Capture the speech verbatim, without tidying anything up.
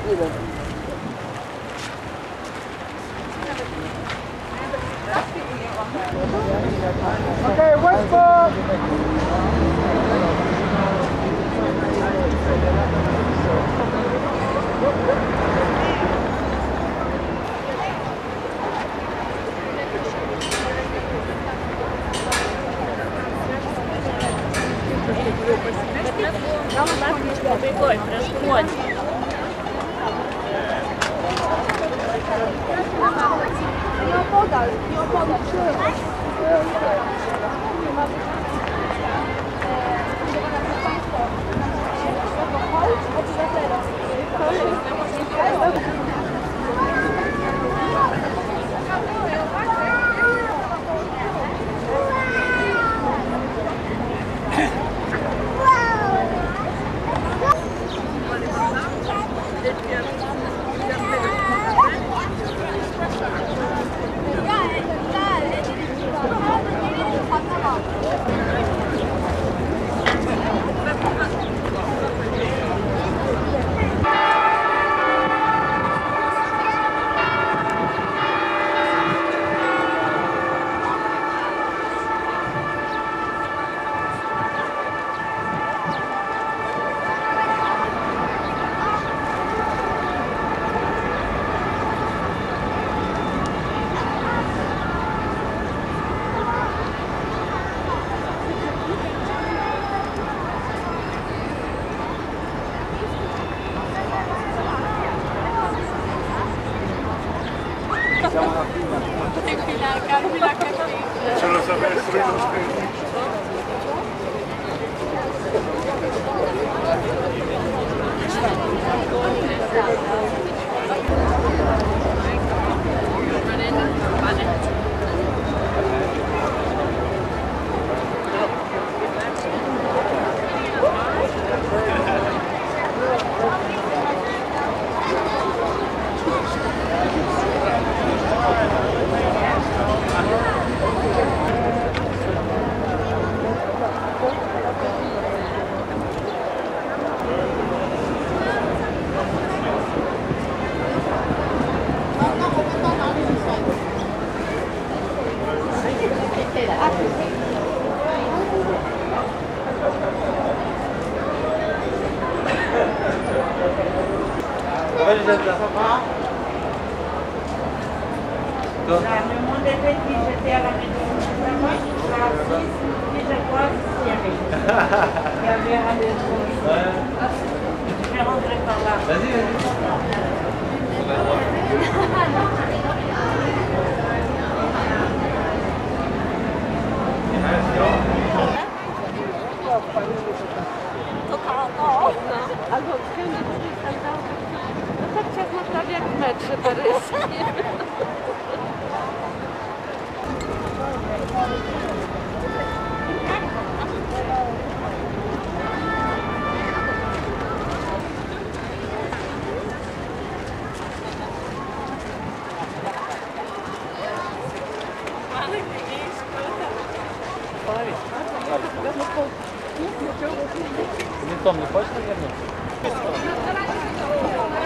Okay, Westbrook! Ой, расходь. Nie opodal, nie opodal. Państwo, chodź, obywatele. Ce lo sapessi, io lo scrivo. Là, le monde est petit, j'étais à la maison. Moi, je suis assise, et je crois qu'il y avait. Il y avait un des autres. Je vais rentrer par là. Vas-y, vas-y. To koło. Albo odkryłem, no tak ciasno prawie jak w metrze paryskim. Не помню, хочешь, наверное?